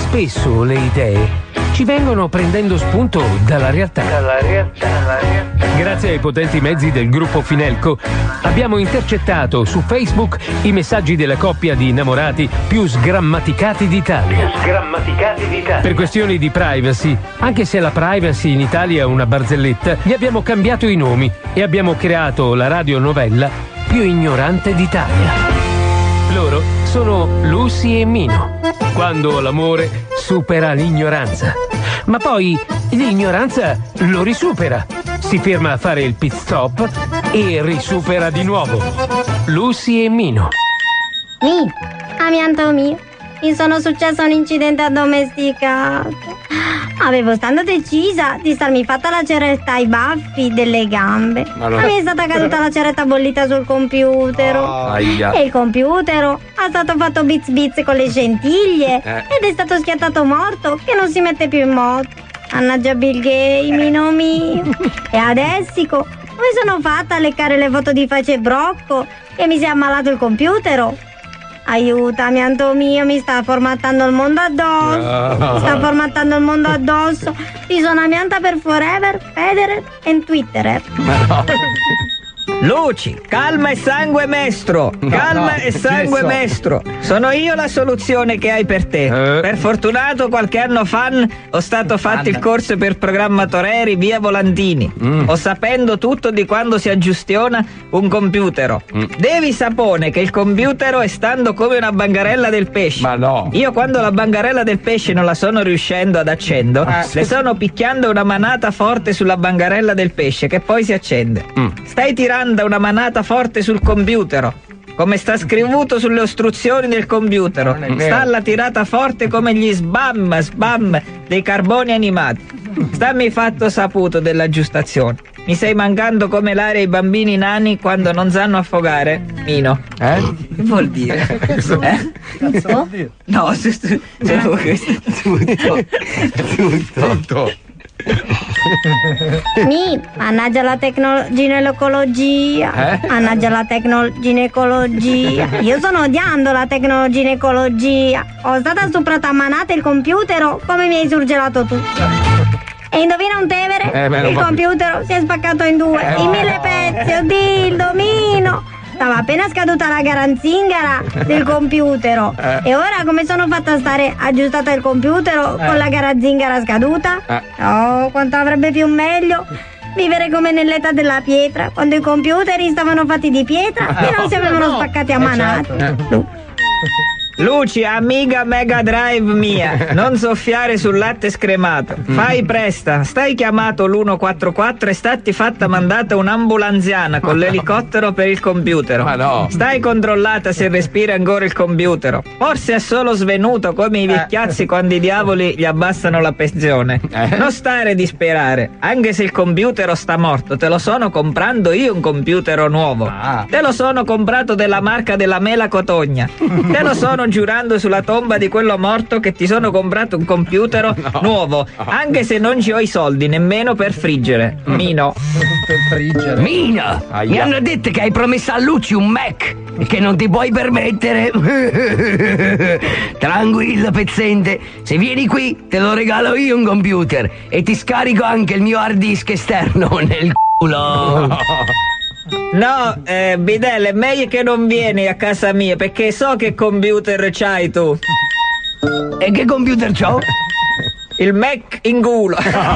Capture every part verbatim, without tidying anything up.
spesso le idee ci vengono prendendo spunto dalla realtà. Dalla realtà, dalla realtà. Grazie ai potenti mezzi del gruppo Finelco abbiamo intercettato su Facebook i messaggi della coppia di innamorati più sgrammaticati d'Italia. Più sgrammaticati d'Italia. Per questioni di privacy, anche se la privacy in Italia è una barzelletta, gli abbiamo cambiato i nomi e abbiamo creato la radionovella più ignorante d'Italia. Loro sono Lucy e Mino, quando l'amore supera l'ignoranza. Ma poi l'ignoranza lo risupera. Si ferma a fare il pit stop e risupera di nuovo. Lucy e Mino. Mi, amianto mio, mi sono successo un incidente addomesticato. Avevo stando decisa di starmi fatta la ceretta ai baffi delle gambe. Ma non... mi è stata caduta la ceretta bollita sul computer. Oh, e il computer ha stato fatto bits bits con le scintille eh. ed è stato schiattato morto che non si mette più in moto. Mannaggia Bill Gates, mino mio. E adesso come sono fatta a leccare le foto di Face e Brocco che mi si è ammalato il computer? Aiutami, Anto mio, mi sta formattando il mondo addosso. No. Mi sta formattando il mondo addosso. Ti sono amianta per Forever, Federer e Twitterer. No. Luci, calma e sangue mestro. Calma no, e sangue mestro. Sono io la soluzione che hai per te. Eh. Per fortunato qualche anno fa ho stato fatto il corso per programmatori via Volantini. Mm. Ho sapendo tutto di quando si aggiustiona un computer. Mm. Devi sapere che il computer è stando come una bangarella del pesce. Ma no. Io quando la bangarella del pesce non la sono riuscendo ad accendere, Ah, le sì. sono picchiando una manata forte sulla bangarella del pesce che poi si accende. Mm. Stai tirando una manata forte sul computer, come sta scritto sulle istruzioni del computer. Sta alla tirata forte come gli sbam sbam dei carboni animati. Stammi fatto saputo dell'aggiustazione. Mi stai mancando come l'aria ai bambini nani quando non sanno affogare, Mino. Eh? Che vuol dire? Eh? Cazzo? No, se, se, se, tutto. Tutto. Tutto. Mi, mannaggia la tecnoginecologia. Eh? Mannaggia la tecnoginecologia. Io sono odiando la tecnoginecologia. Ho stata stuprata a manate il computer come mi hai surgelato tu. E indovina un tevere? Eh, beh, non il va- computer si è spaccato in due, Eh, in no. mille pezzi, oddio, il domino. Stava appena scaduta la garanzingara del computer. Eh. E ora come sono fatta a stare aggiustata il computer con la garanzingara scaduta? Eh. Oh, quanto avrebbe più meglio vivere come nell'età della pietra, quando i computer stavano fatti di pietra e non si avevano spaccati a manate. Luci, amiga Mega Drive mia, non soffiare sul latte scremato. Fai presta, stai chiamato l'uno quattro quattro e stati fatta mandata un'ambulanziana con l'elicottero per il computer. Ma no. Stai controllata se respira ancora il computer. Forse è solo svenuto come i vecchiazzi quando i diavoli gli abbassano la pensione. Eh. Non stare disperare, anche se il computer sta morto, te lo sono comprando io un computer nuovo. Ah. Te lo sono comprato della marca della mela cotogna. Te lo sono giurando sulla tomba di quello morto che ti sono comprato un computer No. nuovo, anche se non ci ho i soldi nemmeno per friggere. Mino. Per friggere. Mina, Aia. mi hanno detto che hai promesso a Luci un Mac e che non ti puoi permettere. Tranquillo, pezzente, se vieni qui te lo regalo io un computer e ti scarico anche il mio hard disk esterno nel culo. No, eh, Bidel, è meglio che non vieni a casa mia perché so che computer c'hai tu. E che computer c'ho? Il Mac in culo.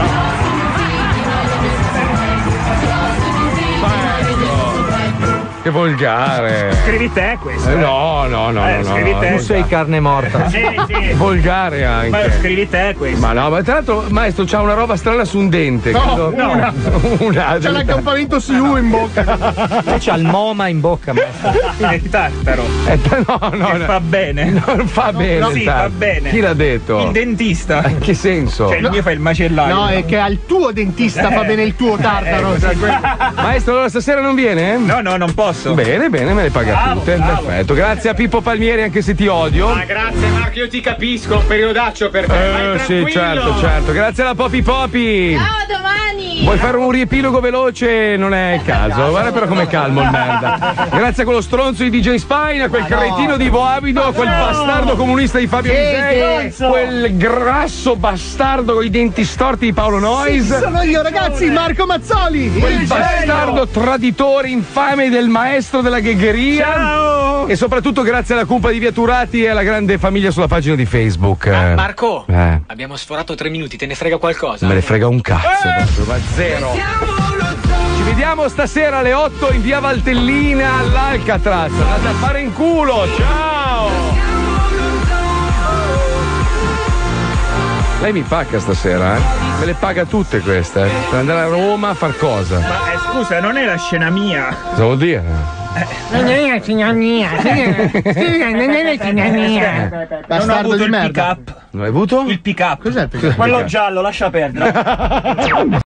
Che volgare. Scrivi te questo. Eh, no, no, no, Eh, no, no, scrivi no, te. non Tu sei carne morta. Sì, sì. volgare Ma anche. scrivi te questo. Ma no, ma tra l'altro, maestro, c'ha una roba strana su un dente. No, credo. una. Una. C'è l'accampamento su U in bocca. Lei c'ha il MoMA in bocca, maestro. Il tartaro. Eh, no, no, Che no. fa bene. Non fa bene. no, sì, il tarlo. fa bene. Chi l'ha detto? Il dentista. In che senso? Cioè il mio fa il macellaio. No, è che al tuo dentista fa bene il tuo tartaro. Eh, Maestro, allora stasera non viene? No, no, non posso. Bene, bene, me le paga Bravo, tutte. bravo. Perfetto. Grazie a Pippo Palmieri, anche se ti odio. Ma grazie Marco, io ti capisco, periodaccio per te. Vai Eh, sì, tranquillo. certo, certo. Grazie alla Popi Popi. Ciao, domani! Vuoi fare un riepilogo veloce? Non è il caso. Guarda però com'è calmo il merda. Grazie a quello stronzo di D J Spine, a quel cretino di Ivo Abido, a quel bastardo comunista di Fabio Lisei, quel grasso bastardo con i denti storti di Paolo Noyes. Sono io, ragazzi, Marco Mazzoli. Quel bastardo traditore infame del maestro della ghegheria. Ciao! E soprattutto grazie alla cumpa di Viaturati e alla grande famiglia sulla pagina di Facebook. Ah, Marco, eh. abbiamo sforato tre minuti, te ne frega qualcosa? Me ne frega un cazzo, Eh! proprio, ma zero. Ci vediamo stasera alle otto in via Valtellina all'Alcatraz. Andate a fare in culo, ciao! Lei mi paga stasera, eh? Me le paga tutte queste, eh? Per andare a Roma a far cosa? Ma eh, scusa, non è la scena mia. Cosa vuol dire? Non è la signora mia, non è la signora mia. Non ho Bastardo avuto di il merda. pick up. Non hai avuto? Il pick up. Cos'è il pick up? Quello giallo, lascia perdere.